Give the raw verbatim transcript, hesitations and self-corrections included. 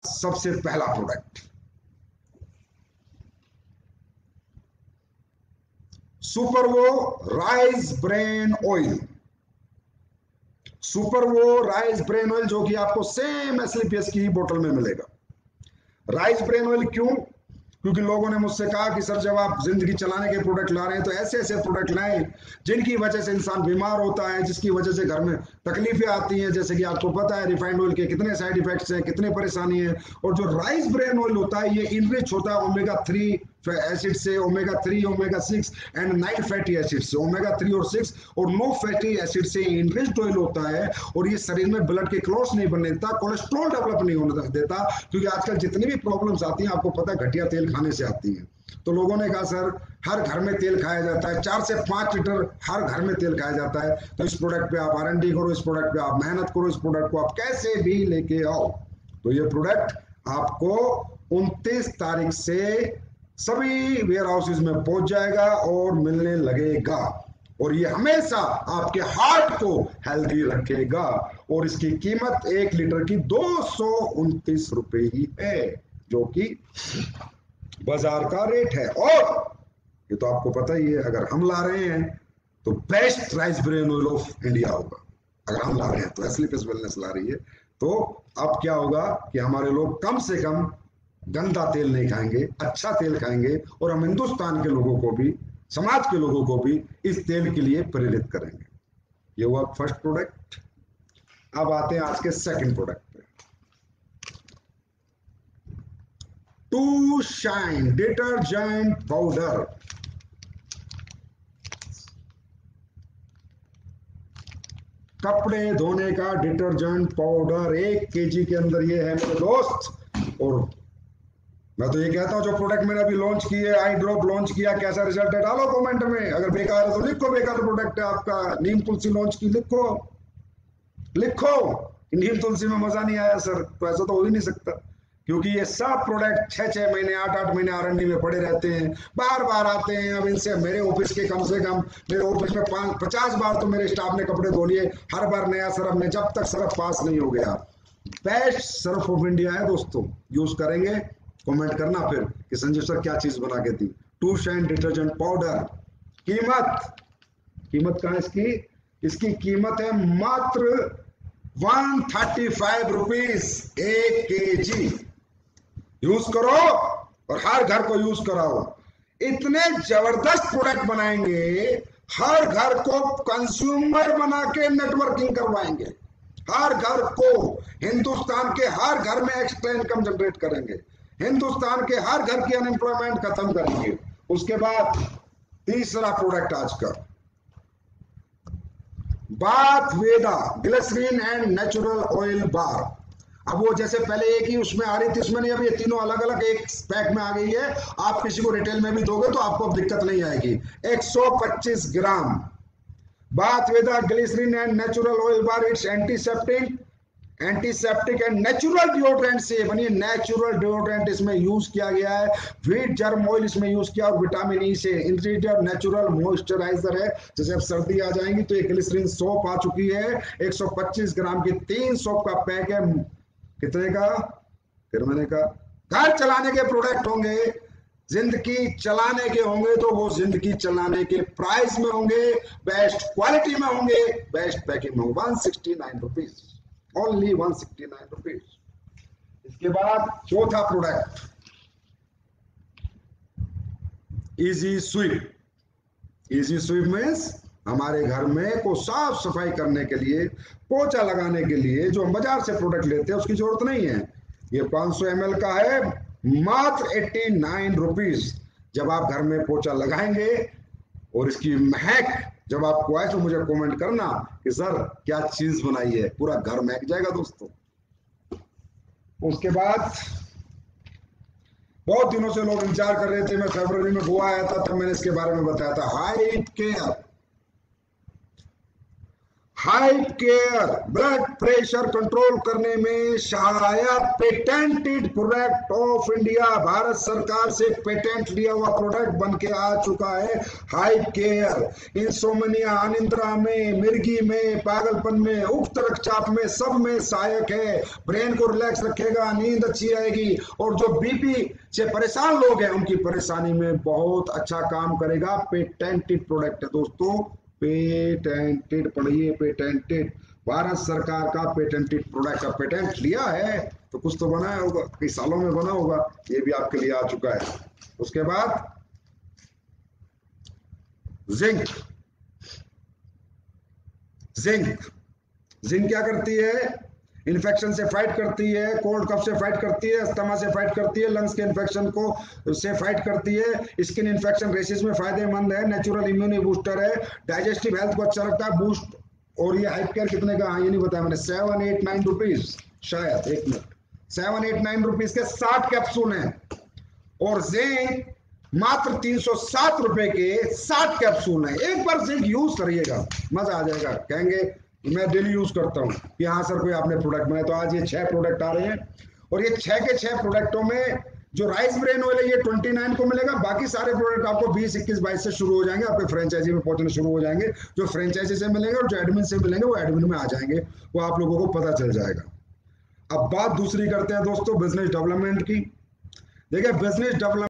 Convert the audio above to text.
सबसे पहला प्रोडक्ट सुपरवो राइस ब्रेन ऑयल। सुपरवो राइस ब्रेन ऑयल जो कि आपको सेम एसलीपीएस की बोतल में मिलेगा। राइस ब्रेन ऑयल क्यों? क्योंकि लोगों ने मुझसे कहा कि सर जब आप जिंदगी चलाने के प्रोडक्ट ला रहे हैं तो ऐसे ऐसे प्रोडक्ट लाएं जिनकी वजह से इंसान बीमार होता है, जिसकी वजह से घर में तकलीफें आती हैं। जैसे कि आपको पता है रिफाइंड ऑयल के कितने साइड इफेक्ट्स हैं, कितने परेशानी है। और जो राइस ब्रेन ऑयल होता है ये इनरिच होता है ओमेगा थ्री एसिड से, omega three, omega six and nine fatty acid से। ओमेगा थ्री और सिक्स और नो फैटी एसिड से इनरिच्ड ऑयल होता है और ये शरीर में ब्लड के क्लॉट्स नहीं बनने देता, कोलेस्ट्रॉल डेवलप नहीं होने देता। क्योंकि आजकल जितनी भी प्रॉब्लम्स आती हैं आपको पता है घटिया तेल खाने से आती हैं। तो लोगों ने कहा सर हर घर में तेल खाया जाता है, चार से पांच लीटर हर घर में तेल खाया जाता है, तो इस प्रोडक्ट पे आप आर एन डी करो, इस प्रोडक्ट पे आप मेहनत करो, इस प्रोडक्ट को आप कैसे भी लेके आओ। तो ये प्रोडक्ट आपको उनतीस तारीख से सभी वेयर हाउसेज में पहुंच जाएगा और मिलने लगेगा। और ये हमेशा आपके हार्ट को हेल्दी रखेगा। और इसकी कीमत एक लीटर की दो सौ उनतीस रुपए ही है, जो कि बाजार का रेट है। और ये तो आपको पता ही है अगर हम ला रहे हैं तो best rice bran oil of India होगा। अगर हम ला रहे हैं तो एस्लीपियस वेलनेस ला रही है, तो अब क्या होगा कि हमारे लोग कम से कम गंदा तेल नहीं खाएंगे, अच्छा तेल खाएंगे। और हम हिंदुस्तान के लोगों को भी, समाज के लोगों को भी इस तेल के लिए प्रेरित करेंगे। ये हुआ फर्स्ट प्रोडक्ट। अब आते हैं आज के सेकंड प्रोडक्ट पे। To shine detergent powder. कपड़े धोने का डिटर्जेंट पाउडर एक केजी के अंदर ये है मेरे दोस्त। और मैं तो ये कहता हूं जो प्रोडक्ट मैंने अभी लॉन्च किए, आई ड्रॉप लॉन्च किया, कैसा रिजल्ट है डालो कमेंट में। अगर बेकार है तो लिखो बेकार प्रोडक्ट है आपका। नीम तुलसी लॉन्च की, लिखो लिखो नीम तुलसी में मजा नहीं आया सर, तो ऐसा तो हो ही नहीं सकता। क्योंकि ये सब प्रोडक्ट छह छह महीने आठ आठ महीने आर एन डी में पड़े रहते हैं, बार बार आते हैं। अब इनसे मेरे ऑफिस के कम से कम मेरे ऑफिस में पांच पचास बार तो मेरे स्टाफ ने कपड़े धो लिए, हर बार नया सरफ में, जब तक सरफ पास नहीं हो गया। बेस्ट सरफ ऑफ इंडिया है दोस्तों, यूज करेंगे। कमेंट करना फिर कि संजीव सर क्या चीज बना के दी। To shine detergent powder. कीमत कीमत कहां इसकी? इसकी कीमत है मात्र वन थर्टी फाइव रुपीज एक के जी। यूज करो और हर घर को यूज कराओ। इतने जबरदस्त प्रोडक्ट बनाएंगे, हर घर को कंज्यूमर बना के नेटवर्किंग करवाएंगे। हर घर को, हिंदुस्तान के हर घर में एक्स्ट्रा इनकम जनरेट करेंगे, हिंदुस्तान के हर घर की अनएम्प्लॉयमेंट खत्म करेंगे। उसके बाद तीसरा प्रोडक्ट आज का, bath Veda glycerine and natural oil bar. अब वो जैसे पहले एक ही उसमें आ रही थी, उसमें नहीं, अब ये तीनों अलग अलग एक पैक में आ गई है। आप किसी को रिटेल में भी दोगे तो आपको अब दिक्कत नहीं आएगी। एक सौ पच्चीस gram bath Veda glycerine and natural oil bar. It's antiseptic antiseptic and natural deodorant से बनी। नेचुरल डिओड्रेंट इसमें यूज किया गया है, व्हीट जर्म ऑयल इसमें यूज किया और विटामिन ई से इंग्रेडिएंट नेचुरल मॉइस्चराइजर है। जैसे अब सर्दी आ जाएंगी तो एक ग्लिसरीन सोप आ चुकी है, एक सौ पच्चीस ग्राम की तीन सोप का पैक है। कितने का? फिर मैंने कहा घर चलाने के प्रोडक्ट होंगे, जिंदगी चलाने के होंगे तो वो जिंदगी चलाने के प्राइस में होंगे, बेस्ट क्वालिटी में होंगे, बेस्ट पैकिंग में होंगे। One sixty nine rupees, only one sixty nine rupees. इसके बाद चौथा product, easy sweep. Easy sweep means हमारे घर में को साफ सफाई करने के लिए, पोछा लगाने के लिए जो हम बाजार से प्रोडक्ट लेते हैं उसकी जरूरत नहीं है। ये पाँच सौ एम एल का है, मात्र एट्टी नाइन रुपीज। जब आप घर में पोछा लगाएंगे और इसकी महक जब आपको आए तो मुझे कमेंट करना कि सर क्या चीज बनाई है, पूरा घर महक जाएगा दोस्तों। उसके बाद बहुत दिनों से लोग इंतजार कर रहे थे, मैं फरवरी में गोवा आया था तब मैंने इसके बारे में बताया था। Height care high care blood pressure control करने में सहायक patented product of India, Bharat सरकार से पेटेंट लिया हुआ प्रोडक्ट बन के आ चुका है हाई केयर। इंसोमनिया, अनिद्रा में, मिर्गी में, पागलपन में, उक्त रक्तचाप में, सब में सहायक है। ब्रेन को रिलैक्स रखेगा, नींद अच्छी आएगी, और जो बीपी से परेशान लोग हैं उनकी परेशानी में बहुत अच्छा काम करेगा। पेटेंटेड प्रोडक्ट है दोस्तों, पेटेंटेड पढ़िए, पेटेंटेड, भारत सरकार का पेटेंटेड प्रोडक्ट का पेटेंट लिया है तो कुछ तो बनाया होगा, कई सालों में बना होगा, ये भी आपके लिए आ चुका है। उसके बाद जिंक, जिंक जिंक क्या करती है? इन्फेक्शन से फाइट करती है, कोल्ड कफ से फाइट करती है, अस्थमा से फाइट करती है, लंग्स के इन्फेक्शन को से फाइट करती है, स्किन इन्फेक्शन रेसिस में फायदेमंद है, नेचुरल इम्यूनिटी बूस्टर है, डाइजेस्टिव हेल्थ को अच्छा रखता है, बूस्ट। और ये हाइप केयर कितने का? हाँ, ये नहीं बताया मैंने, सेवन एट नाइन रुपीज शायद, एक minute, seven eight nine rupees के साठ कैप्सूल हैं। और जिंक मात्र तीन सौ सात रुपए के साठ कैप्सूल हैं। एक बार जिंक यूज करिएगा, मजा आ जाएगा, कहेंगे मैं डेली यूज करता हूँ कि हाँ सर कोई आपने प्रोडक्ट बनाया। तो आज ये छह प्रोडक्ट आ रहे हैं, और ये छह के छह प्रोडक्टों में जो राइस ब्रेन ऑयल है ये उनतीस को मिलेगा, बाकी सारे प्रोडक्ट आपको बीस, इक्कीस, बाईस से शुरू हो जाएंगे, आपके फ्रेंचाइजी में पहुंचने शुरू हो जाएंगे। जो फ्रेंचाइजी से मिलेंगे और जो एडमिन से मिलेंगे वो एडमिन में आ जाएंगे, वो आप लोगों को पता चल जाएगा। अब बात दूसरी करते हैं दोस्तों, बिजनेस डेवलपमेंट की। देखिए बिजनेस डेवलपमेंट